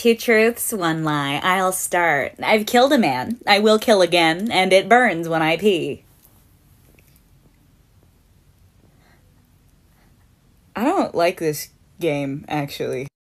Two truths, one lie. I'll start. I've killed a man. I will kill again, and it burns when I pee. I don't like this game, actually.